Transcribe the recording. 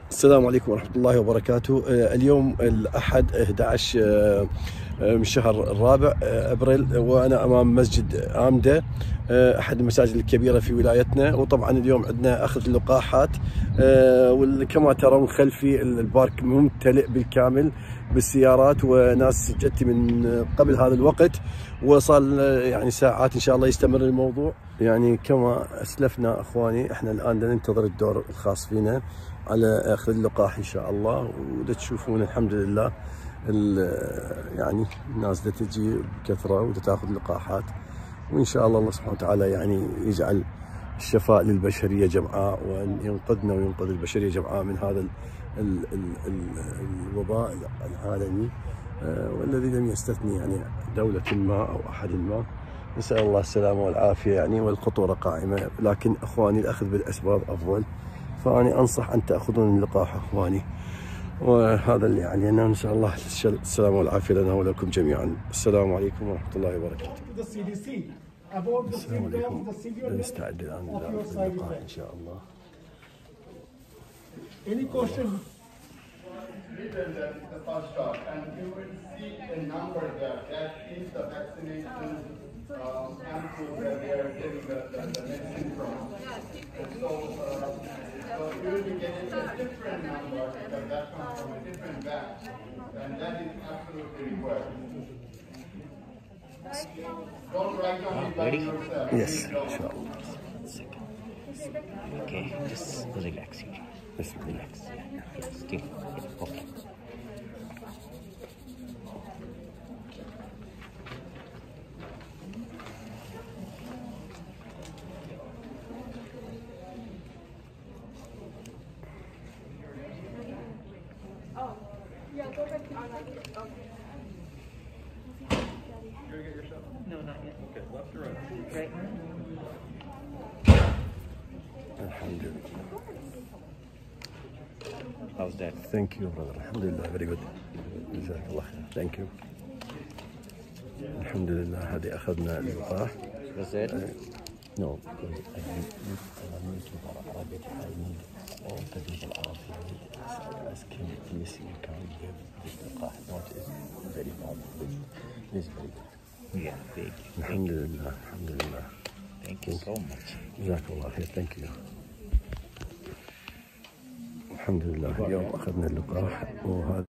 السلام عليكم ورحمة الله وبركاته. اليوم الأحد 11 من الشهر الرابع أبريل، وأنا أمام مسجد آمدة، أحد المساجد الكبيرة في ولايتنا. وطبعا اليوم عندنا أخذ اللقاحات، وكما ترون خلفي البارك ممتلئ بالكامل بالسيارات وناس جت من قبل هذا الوقت، وصل يعني ساعات إن شاء الله يستمر الموضوع. يعني كما أسلفنا أخواني، إحنا الآن ننتظر الدور الخاص فينا على أخذ اللقاح إن شاء الله. ودا تشوفون الحمد لله يعني الناس دا تجي بكثرة ودا تاخذ لقاحات، وإن شاء الله الله سبحانه وتعالى يعني يجعل الشفاء للبشرية جمعاء، وأن ينقذنا وينقذ البشرية جمعاء من هذا الوباء العالمي، والذي لم يستثني يعني دولة ما أو أحد ما. نسأل الله السلامة والعافية يعني، والخطورة قائمة، لكن أخواني الأخذ بالأسباب أفضل. فأنا أنصح أن تأخذون اللقاح أخواني، وهذا اللي يعني أنا نسأل الله السلامة والعافية لنا ولكم جميعا. السلام عليكم ورحمة الله وبركاته. السلام عليكم. نستعد الآن للقاح إن شاء الله. Any question? The first shot, and you will see a number there that is the vaccination samples that they are getting the medicine from. And so you will be getting a different number because that comes from a different batch, and that is absolutely required. Don't write on it by yourself. Yes, inshallah. Okay, just relax here. Just relax. Yeah, still. Yeah, okay. Oh, yeah, go back to okay. You're gonna get your shot? No, not yet. Okay, left or right? Right. Alhamdulillah. How's that? Thank you brother. Alhamdulillah, very good. جزاك الله خير. Thank you. الحمد لله. هذه أخذنا اللقاح. Was that? No. I need to Arabic. I need all the people Arabic. Ask him, please, you can give this لقاح. Not is very bad. This is very good. Yeah, thank you. Alhamdulillah. Alhamdulillah. Thank you so much. جزاك الله خير. Thank you. الحمد لله اليوم أخذنا اللقاح، وهذا